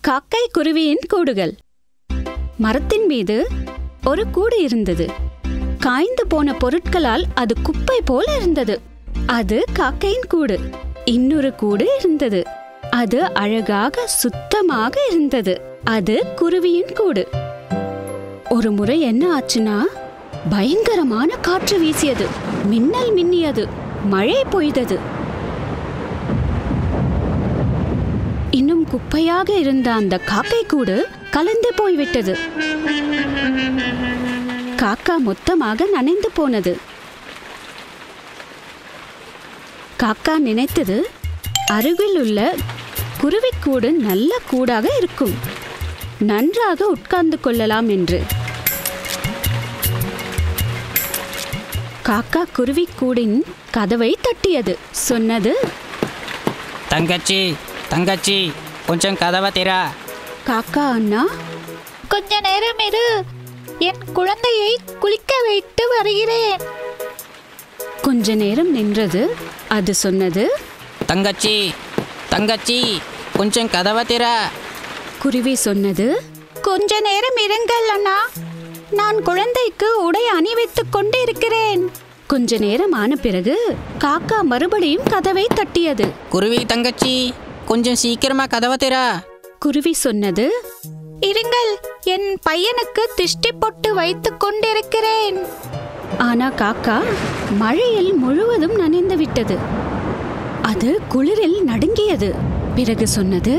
காக்கை குருவியின் கூடுகள். மரத்தின் மீது ஒரு கூடு இருந்தது. காய்ந்து போன பொருட்களால் அது குப்பை போல இருந்தது. அது காக்கையின் கூடு. இன்னொரு கூடு இருந்தது. அது அழகாக சுத்தமாக இருந்தது. அது குருவியின் கூடு. ஒரு முறை என்ன ஆச்சுன்னா, பயங்கரமான காற்று வீசியது. மின்னல் மின்னியது. மழை பொய்தது. இன்னும் குப்பையாக இருந்த அந்த காக்கை கூடு கலந்து போய்விட்டது. காக்கா மொத்தமாக நனைந்து போனது. காக்கா நினைத்தது, அருகில் உள்ள குருவிக்கூடு நல்ல கூடாக இருக்கும், நன்றாக உட்கார்ந்து கொள்ளலாம் என்று. காக்கா குருவிக்கூடின் கதவை தட்டியது. சொன்னது, தங்கச்சி தங்கச்சி, கொஞ்சம் கதவை திறா. காக்கா அண்ணா, கொஞ்ச நேரம் இரு, என் குழந்தையை குளிக்க வைத்து வருகிறேன். கொஞ்ச நேரம் நின்றது. அது சொன்னது, தங்கச்சி தங்கச்சி, கொஞ்சம் கதவை திறா. குருவி சொன்னது, கொஞ்ச நேரம் இருங்கள் அண்ணா, நான் குழந்தைக்கு உடை அணிவித்துக் கொண்டு இருக்கிறேன். கொஞ்ச நேரம் ஆன பிறகு காக்கா மறுபடியும் கதவை தட்டியது. குருவி தங்கச்சி, கொஞ்சம் சீக்கிரமா கதவை திறா. குருவி சொன்னது, இருங்கள், என் பையனுக்கு திஷ்டி பொட்டு வைத்துக் கொண்டிருக்கிறேன். ஆனா காக்கா மழையில் முழுவதும் நனைந்து விட்டது. அது குளிரில் நடுங்கியது. பிறகு சொன்னது,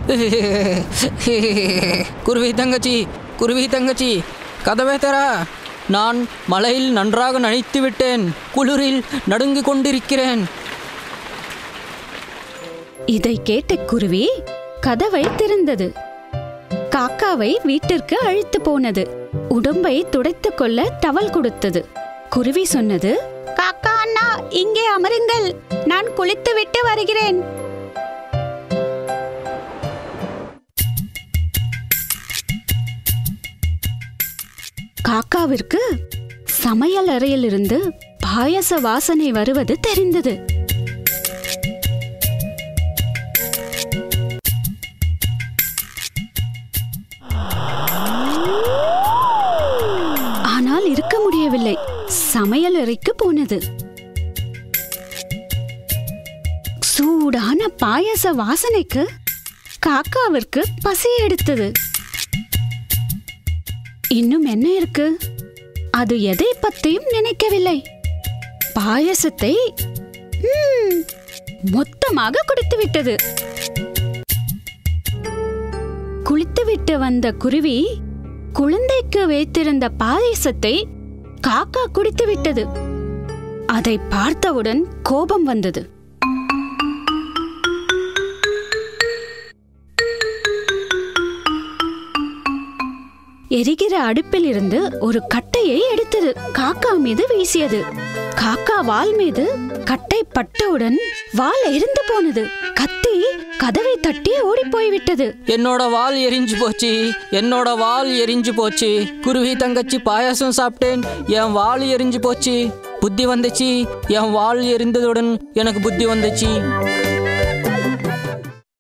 குருவி தங்கச்சி குருவி தங்கச்சி, கதவை திறா. நான் மழையில் நன்றாக நனைத்து விட்டேன். குளிரில் நடுங்கிக் கொண்டிருக்கிறேன். இதை கேட்ட குருவி கதவை திறந்தது. காக்காவை வீட்டிற்கு அழைத்து போனது. உடம்பை துடைத்துக் கொள்ள டவல் கொடுத்தது. குருவி சொன்னது, காக்கா அண்ணா, இங்கே அமருங்கள், நான் குளித்து விட்டு வருகிறேன். காக்காவிற்கு சமையல் அறையிலிருந்து பாயச வாசனை வருவது தெரிந்தது. ஆனால் இருக்க முடியவில்லை. சமையல் அறைக்கு போனது. சூடான பாயச வாசனைக்கு காக்காவிற்கு பசி எடுத்தது. இன்னும் என்ன இருக்கு? அது எதை பத்தியும் நினைக்கவில்லை. பாயசத்தை மொத்தமாக குடித்து விட்டது. குளித்துவிட்டு வந்த குருவி குழந்தைக்கு வைத்திருந்த பாயசத்தை காக்கா குடித்து விட்டது. அதை பார்த்தவுடன் கோபம் வந்தது. எரிகிற அடுப்பில் இருந்து ஒரு கட்டையை எடுத்தது. காக்கா மீது வீசியது. காக்கா வால் மீது கட்டை பட்டவுடன் வால் எரிந்து போனது. கத்தி கதவை தட்டி ஓடி போய்விட்டது. என்னோட வால் எரிஞ்சு போச்சு, என்னோட வால் எரிஞ்சு போச்சு. குருவி தங்கச்சி, பாயாசம் சாப்பிட்டேன், என் வால் எரிஞ்சு போச்சு. புத்தி வந்துச்சு, என் வால் எரிந்ததுடன் எனக்கு புத்தி வந்துச்சு.